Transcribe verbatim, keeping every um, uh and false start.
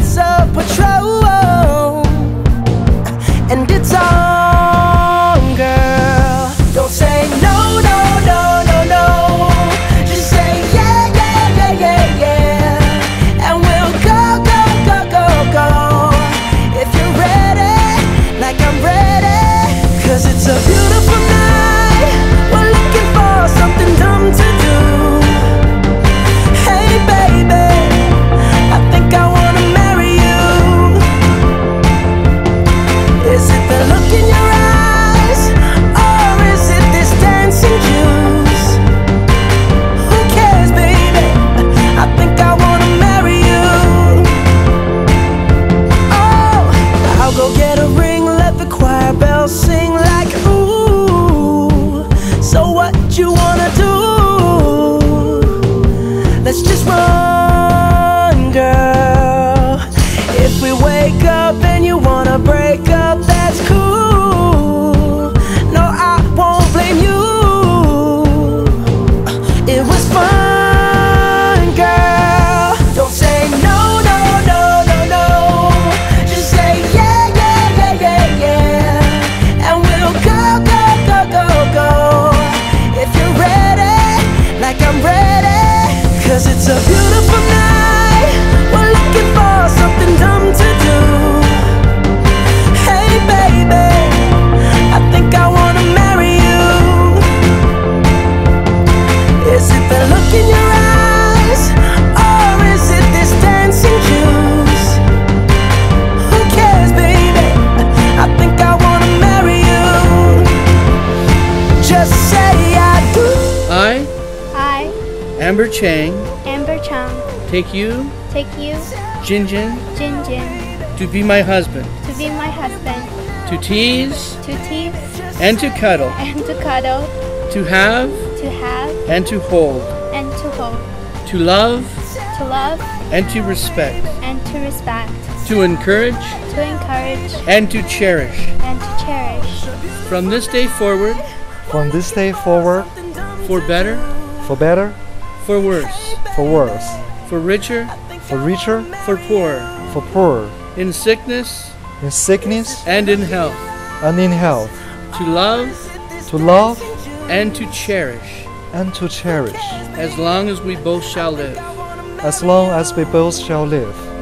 lights of patrol, and it's on, girl. Don't say no, no, no, no, no. Just say yeah, yeah, yeah, yeah, yeah. And we'll go, go, go, go, go. If you're ready, like I'm ready. Cause it's a beautiful night. We're looking for something dumb to do. Hey baby, I think I wanna marry you. Is it the look in your eyes, or is it this dancing juice? Who cares, baby? I think I wanna marry you. Oh, I'll go get a ring, let the choir bells sing like ooh. So what you wanna do? Let's just run, girl. If we wake up and you wanna break up, that's cool. No, I won't blame you. It was fun, girl. Don't say no, no, no, no, no. Just say yeah, yeah, yeah, yeah, yeah. And we'll go, go, go, go, go. If you're ready, like I'm ready. Cause it's a beautiful night. We're looking for something dumb to do. Hey baby, I think I wanna marry you. Is it the look in your eyes, or is it this dancing juice? Who cares, baby? I think I wanna marry you. Just say I do. I, I, Amber Chang, Amber Chang, take you, take you, Jin Jin, Jin Jin, to be my husband, to be my husband, to tease to tease and to cuddle, and to cuddle, to have to have and to hold, and to hold, to love to love and to respect, and to respect, to encourage to encourage and to cherish. and to cherish. From this day forward, From this day forward, for better, for better, for worse, for worse, for richer, for richer, for poorer, for poorer, in sickness in sickness and in health, and in health, to love to love and to cherish, and to cherish, as long as we both shall live. as long as we both shall live.